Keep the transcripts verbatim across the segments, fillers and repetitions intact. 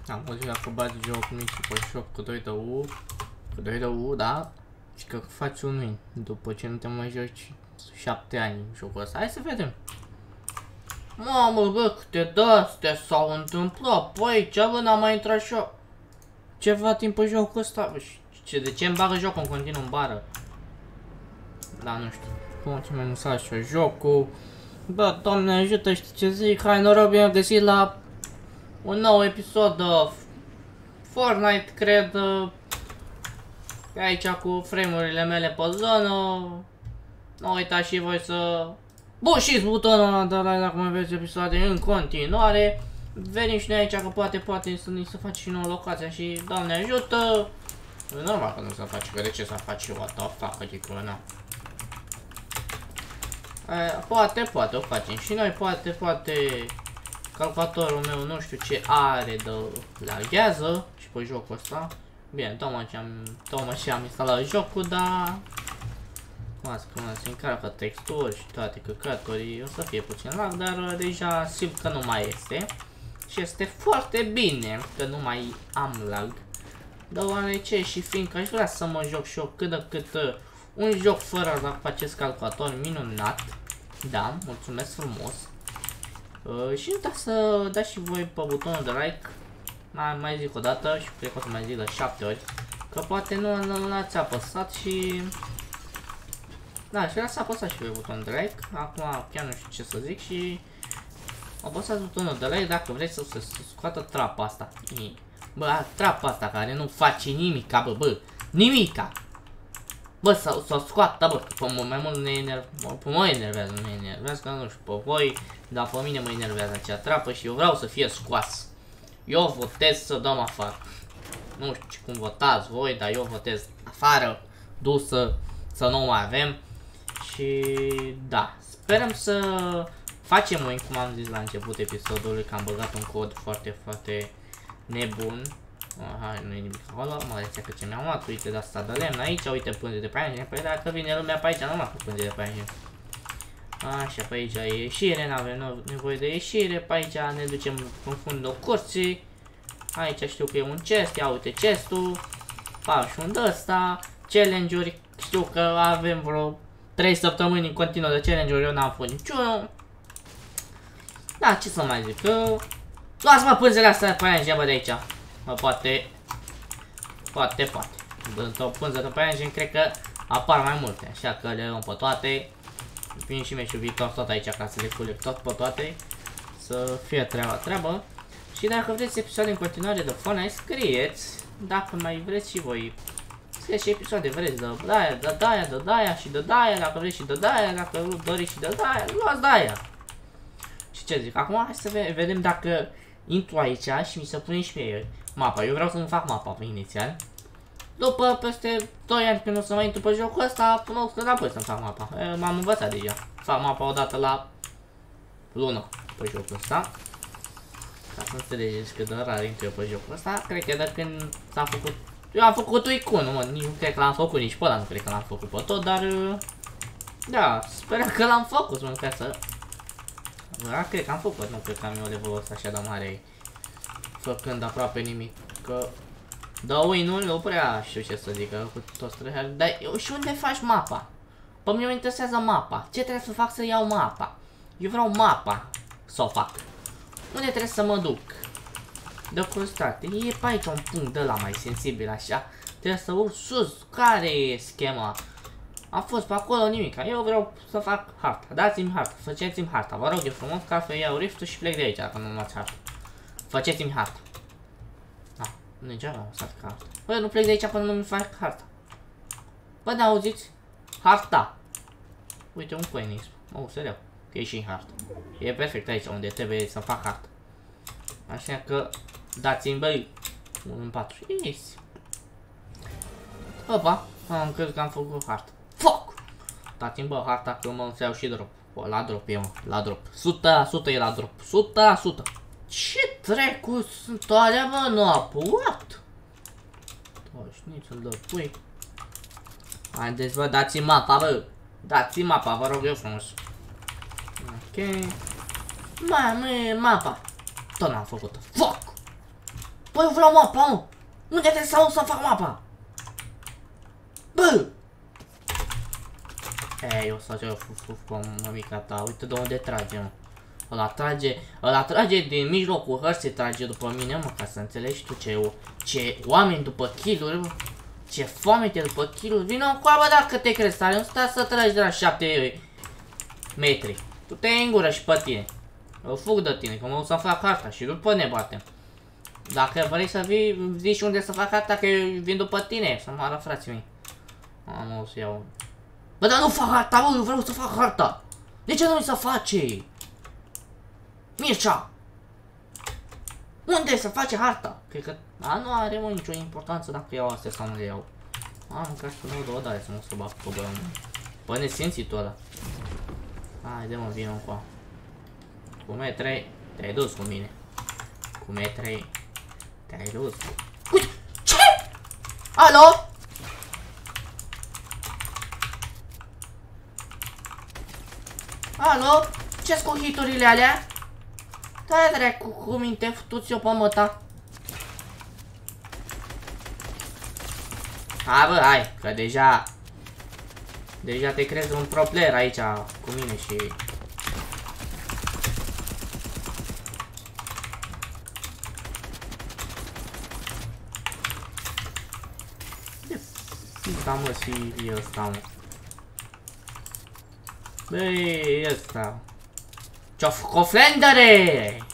Am văzut dacă bagi joc mic și pe shop cu doi de U, cu doi de U, da? Și că faci un win după ce nu te mai joci șapte ani în jocul ăsta. Hai să vedem. Mamă, bă, câte de-astea s-au întâmplat. Păi aici, bă, n-am mai intrat și eu ceva timp pe jocul ăsta. Ce, de ce îmi bagă jocul în continuu în bară? Da, nu știu. Cum ce mi-a lăsat și eu jocul. Bă, Doamne ajută, știi ce zic? Hai, noroc, bine găsit la un nou episod de Fortnite, cred. Aici cu frame-urile mele pe zonă. Nu uitați și voi să bușiți butonul ăla de like dacă mai vreți episoade în continuare. Venim și noi aici că poate, poate să ni se face și nouă locația și Doamne ajută. E normal că nu se face, că de ce să faci eu, what the fuck, adică, na. Poate, poate o facem și noi, poate, poate calculatorul meu nu știu ce are de laghează și pe jocul ăsta. Bine, tocmai ce am, tocmai ce am instalat jocul, dar cum spune, se încarcă texturi și toate căcături, o să fie puțin lag, dar deja simt că nu mai este. Și este foarte bine că nu mai am lag, deoarece și fiindcă aș vrea să mă joc și eu cât de cât un joc fără lag pe acest calculator minunat. Da, mulțumesc frumos. Uh, și uitați să dați și voi pe butonul de like. Mai, mai zic o dată și cred că o să mai zic de șapte ori. Că poate nu l-ați apăsat și... Da, și l-ați apăsat și voi butonul de like. Acum chiar nu știu ce să zic și... Apăsați butonul de like dacă vreți să se scoată trapa asta. Bă, trapa asta care nu face nimica, bă, bă, nimica. Bă, să o scoată, bă, pe mai mult ne enervează, pe mă enervează, nu ne enervează, că nu știu pe voi, dar pe mine mă enervează acea trapă și eu vreau să fie scoasă. Eu votez să dăm afară. Nu știu cum votați voi, dar eu votez afară, dusă, să nu mai avem. Și da, sperăm să facem un, cum am zis la început episodului, că am băgat un cod foarte, foarte nebun. Aha, nu e nimic acolo, mă rețea că ce mi-am luat, uite de asta de lemn aici, uite pânze de paianjen, păi dacă vine lumea pe aici, nu mă cu pânze de paianjen. Așa, pe aici e ieșire, n-avem nevoie de ieșire, pe aici ne ducem în fundul curții. Aici știu că e un chest, ia uite chestul, pa și un ăsta, challenge-uri, știu că avem vreo trei săptămâni în continuu de challenge-uri, eu n-am făcut niciunul. Da, ce să mai zic, că... Luați-mă pânzele astea de paianjen, bă, de aici. Mă, poate, poate, poate. Într-o pânză de paianjen cred că apar mai multe, așa că le luăm pe toate. Vin și meciul viitor tot aici ca să le culec tot pe toate. Să fie treaba treabă. Și dacă vreți episoade în continuare de Fortnite, scrieți. Dacă mai vreți și voi, scrieți și episoade, vreți de daia, de daia, de daia și de daia. Dacă vreți și de daia, dacă nu doriți și de daia, luați daia. Și ce zic, acum hai să vedem dacă intru aici și mi se pune și mie mapa. Eu vreau să-mi fac mapa pe inițial. După peste doi ani când o să mai intru pe jocul ăsta, mă duc înapoi să-mi fac mapa. M-am învățat deja. Fac mapa odată la lună pe jocul ăsta. Ca să înțelegeți cât de rar intru eu pe jocul ăsta. Cred că de când s-a făcut... Eu am făcut Uicun, mă, nici nu cred că l-am făcut, nici pe ăla nu cred că l-am făcut pe tot, dar... Da, sper că l-am făcut, mă, ca să... Da, cred că am făcut, nu cred că am eu levelul ăsta așa de mare făcând aproape nimic, că da, win-ul nu prea știu ce să zic, cu toți trei. Dar eu, și unde faci mapa? Pe mine mă interesează mapa. Ce trebuie să fac să iau mapa? Eu vreau mapa să o fac. Unde trebuie să mă duc? De curiozitate, e pe aici un punct de la mai sensibil așa. Trebuie să urc sus. Care e schema? A fost pe acolo nimic. Eu vreau să fac harta. Dați-mi harta. Faceți-mi harta. Vă rog eu frumos, ca altfel iau riftul și plec de aici dacă nu luați harta. Faceți-mi harta. Ah, nu degeaba am lăsat harta. Bă, nu plec de aici până nu mi fac harta. Bă, da, auziți? Harta. Uite, un coinism. Oh, serios. Că e și în harta. E perfect aici unde trebuie să fac harta. Așa că dați-mi, băi, unul în patru. Yes. Opa, am crezut că am făcut harta. Fuck! Dați-mi, bă, harta că mă iau și drop. O, la drop e, mă, la drop. o sută la sută e la drop. o sută la sută. Ce trecu sunt alea, bă, nu-a what? Toși, nici-un dă pui. Haideți, bă, dați-mi mapa, bă. Dați-mi mapa, vă rog eu frumos. Ok. Mamă, mapa. Tot n-am făcut-o. Fuck! Bă, eu vreau mapa, mă! Unde trebuie să să fac mapa? Bă! Ei, eu să ajung fuf, fuf, cu mămica ta. Uite de unde trage, mă. Ăla trage, ăla trage din mijlocul hărții, trage după mine, mă, ca să înțelegi tu ce, ce oameni după kill-uri, mă. Ce foamete după kill-uri. Vino cu abă dacă te crezi tare, nu stai să tragi de la șapte metri. Tu te în gură și pe tine. Eu fug de tine, că mă o să fac harta și după ne batem. Dacă vrei să vii, zici unde să fac harta, că eu vin după tine, să mă arăt frații mei. Am o să iau. Bă, dar nu fac harta, bă, eu vreau să fac harta. De ce nu mi se face? Mircea! Unde să face harta? Cred că a, nu are, mă, nicio importanță dacă iau astea sau nu le iau. Am mâncat și pe nou două dare să nu se bag pe bă. Bă, nesimțitul ăla. Haide, mă, vină încoa. Cu M trei, te-ai dus cu mine. Cu M trei, te-ai dus. Uite! Ce? Alo? Alo? Ce-s cu hiturile alea? Da, dracu, cu minte, futuți-o pe măta. Ha, bă, hai, că deja... Deja te crezi un pro player aici cu mine și... Da, mă, și ăsta, mă. Băi, ăsta. Ce-o făcut, Flendere?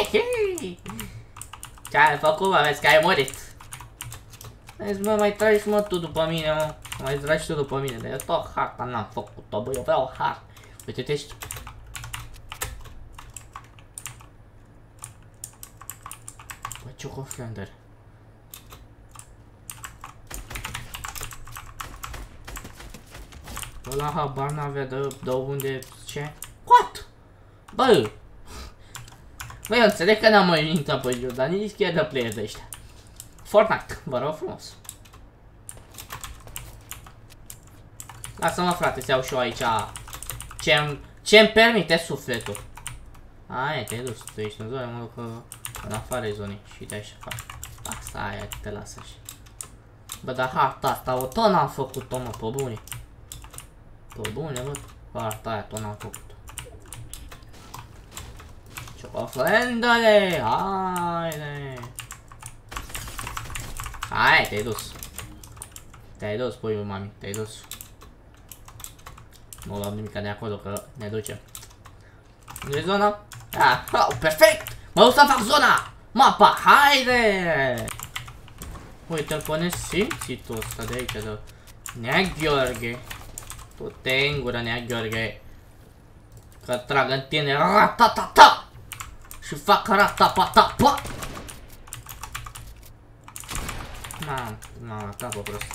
Ce-ai făcut, mă? Vezi că ai murit. Vezi, mă, mai tragi, mă, tu după mine, mă. Mai tragi tu după mine, dar eu tot harta n-am făcut-o, bă, eu vreau harta. Uite-te și... Bă, ce-o cu Flendere? Ăla habar n-avea de, de unde, ce? What? Bă! Bă, eu înțeleg că n-am mai intrat pe jur, dar nici chiar de player de ăștia. Fortnite, vă rog frumos. Lasă-mă, frate, să iau și eu aici ce-mi ce-mi permite sufletul. Aia, te-ai dus, tu ești în zonă, mă duc în afară zonei și de așa fac. Asta aia, te lasă așa. Bă, dar harta asta, o tot n-am făcut-o, mă, pe bune. Pe bune, bă, harta aia tot n-am făcut-o. Ciocoflendele, haide. Hai, te-ai dus. Te-ai dus, pui, mami, te-ai dus. Nu luăm nimica de acolo, că ne ducem. Unde e zona? Ah, oh, perfect! Mă duc să fac zona! Mapa, haide! Uite-l pe nesimțitul ăsta de aici, de Nea Gheorghe. Tu te îngură, Nea Gheorghe. Că trag în tine ratatata! Și fac ratapatapa! Na, na, capă prost.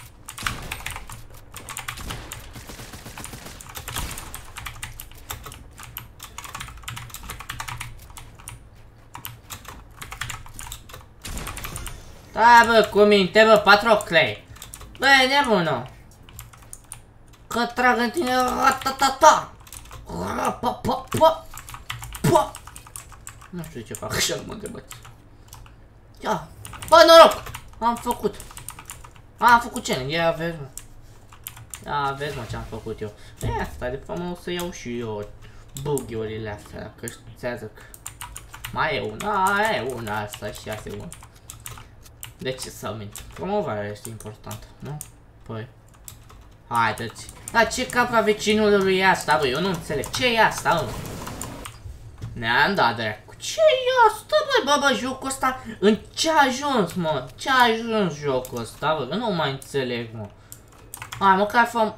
Da, bă, cu minte, bă, Patrocle. Bă, e nebună. Că trag în tine ratatata. Rapapapa. Pa. Nu știu ce fac, așa mă întrebați. Ia. Bă, noroc. Am făcut. Am făcut ce? Ia vezi, mă. Ia vezi, mă, ce am făcut eu. E, asta, de fapt, mă, o să iau și eu bughiurile astea, că știți că mai e una, e una asta și asta e una. De ce să mint? Promovarea este importantă, nu? Păi. Haideți. Dar ce capra vecinului e asta, bă? Eu nu înțeleg. Ce e asta, mă? Ne-am dat dracu. Ce e asta, bă, bă, bă, jocul ăsta? În ce a ajuns, mă? Ce a ajuns jocul ăsta, bă? Că nu mai înțeleg, mă. Hai, măcar făm...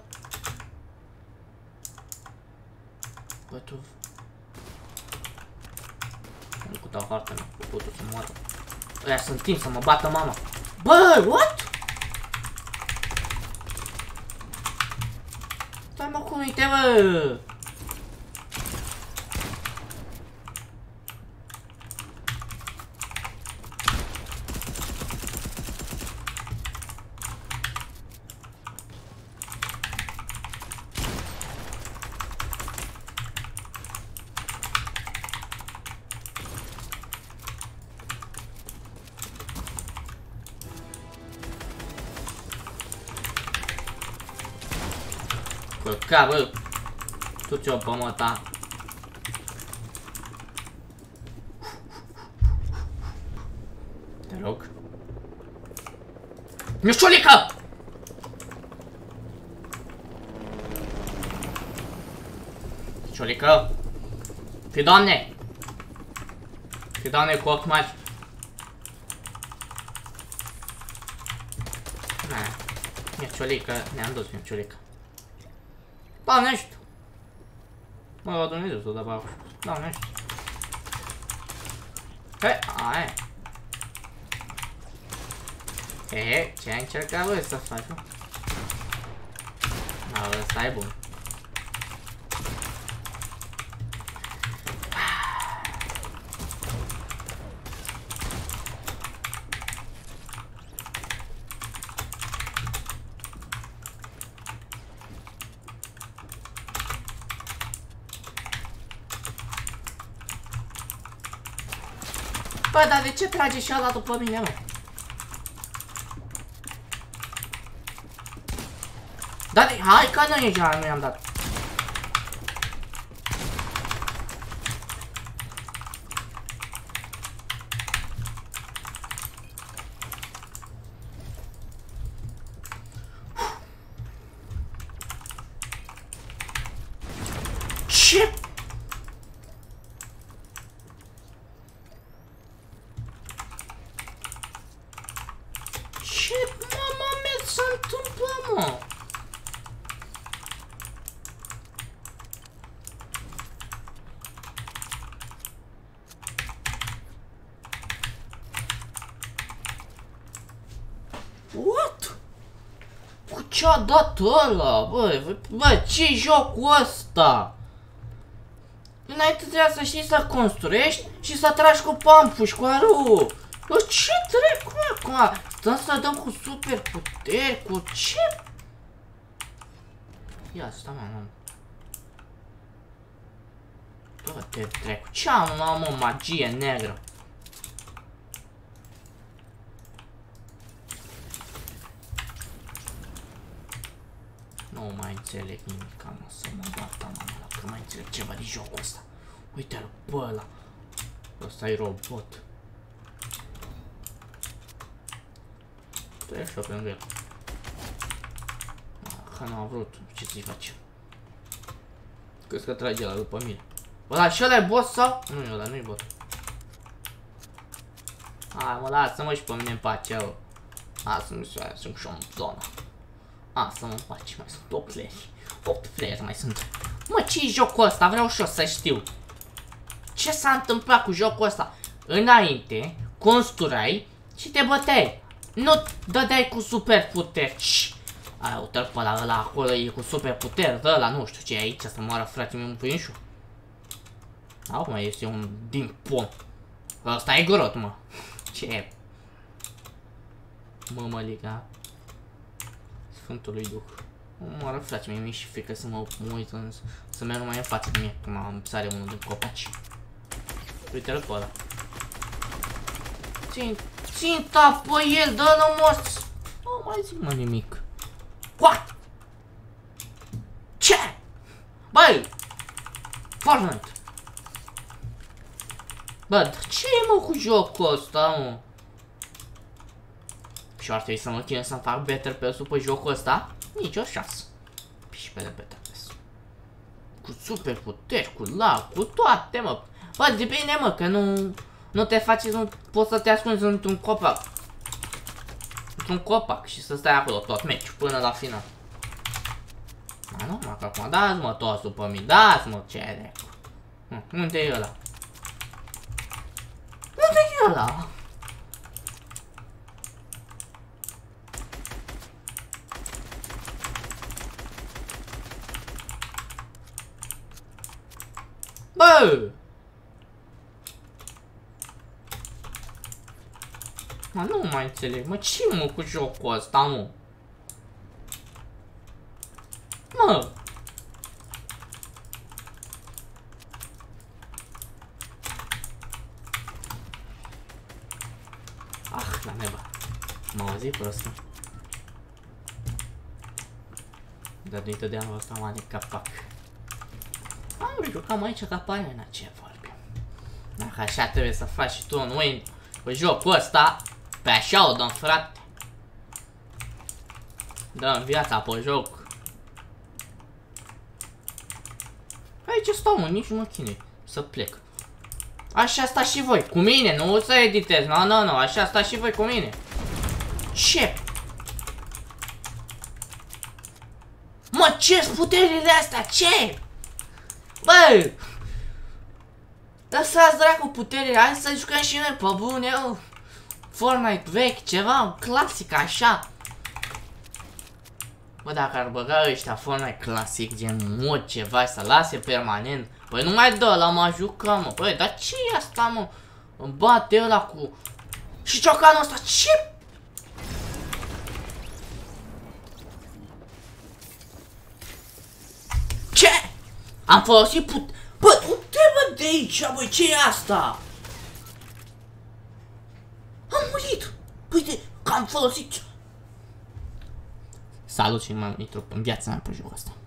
Bă, tu... Nu cu dau harta mea, cu putul să moară. Ăia sunt timp să mă bată mama. Bă, what? Stai, mă, cum uite, bă? căca, bă. Tu ți-o pămăta. Te rog. Mișulică! Mișulică! Fi doamne! Fi doamne cu ochi mari! Mișulică, ne-am dus mișulică. Doamne, nu știu! Mă rog Dumnezeu să o dă pe acolo. Doamne, nu știu! He, aia! He, ce ai încercat voi să faci, mă? Da, ăsta e bun. Bă, dar de ce trage și ăla după mine, mă? Da, hai că nu e deja, nu i-am dat. Ce? Ce mama mea s-a întâmplat, mă? What? Cu ce-a dat ăla? Bă, bă, ce-i jocul ăsta? Înainte trebuia să știi să construiești și să tragi cu pampușcoarul. Bă, ce trecu acum? Stăm să dăm cu super puteri, cu ce? Ia, stai mă, mă. Bă, te trecu. Ce am, mă, magie neagră? Nu mai înțeleg nimic, mă, să mă bată, mă, dacă nu mai înțeleg ceva din jocul ăsta. Uite-l pe ăla. Ăsta e robot. Trebuie și-o pe lângă el. Că n-am vrut, ce să-i facem? Crezi că trage ăla după mine. Ăla și ăla e boss sau? Nu e ăla, nu e boss. Hai mă, lasă-mă și pe mine în pace, eu. Lasă-mă și aia, sunt și-o în zona. Lasă-mă în pace, mai sunt opt playeri. opt playeri mai sunt. Mă, ce-i jocul ăsta? Vreau și eu să știu. Ce s-a întâmplat cu jocul ăsta? Înainte, construiai și te băteai. Nu dădeai cu super puteri. Aia, uite-l pe ăla, ăla acolo e cu super puteri, dă ăla, nu știu ce e aici, să moară frate meu un pâinșu. Acum este un din pom. Ăsta e grot, mă. Ce e? Mămăliga Sfântului Duh. Moară frate meu, mi-e și frică să mă uit, să merg mai în față de mine, când am sare unul din copaci. Uite-l pe ăla. Țin, ținta pe el, dă-l mos. Nu mai zic mă nimic. What? Ce? Băi! Fortnite! Bă, ce e mă cu jocul ăsta, mă? Și ar trebui să mă chinui să-mi fac better pass-ul pe jocul ăsta? Nici o șansă. Și pe de better pass. Cu super puteri, cu lag, cu toate, mă. Bă, de bine, mă, că nu... Nu te faci, nu poți să te ascunzi într-un copac. Într-un copac și să stai acolo tot meciul până la final. Ma nu, mă, că acum dați mă toți după mine, dați mă, ce e de... Unde e ăla? Unde e ăla? Bă! Mă, nu mai înțeleg, mă, ce mă cu jocul ăsta, mă? Mă! Ah, la neba. M-a auzit prostă. Dar de totdeauna ăsta mă de capac. Am jucam aici ca palena, ce vorbim. Dacă așa trebuie să faci și tu un win cu jocul ăsta, pe așa o dăm, frate. Dăm viața pe joc. Aici stau, mă, nici nu mă chinui să plec. Așa stați și voi, cu mine, nu o să editez, nu, nu, nu, așa stați și voi cu mine. Ce? Mă, ce-s puterile astea, ce? Bă! Lăsați dracu puterile, hai să jucăm și noi pe bune, eu. Fortnite vechi, ceva clasic, așa. Bă, dacă ar băga ăștia Fortnite clasic, gen mod ceva, să lase permanent. Păi nu mai dă ăla, mă jucăm, mă. Băi, dar ce e asta, mă? Îmi bate ăla cu... Și ciocanul ăsta, ce? Ce? Am folosit put... Bă, du-te, bă, de aici, băi, ce e asta? Am murit! Păi de... că am folosit... Salut și m-am intrat în viața mea pe jocul ăsta.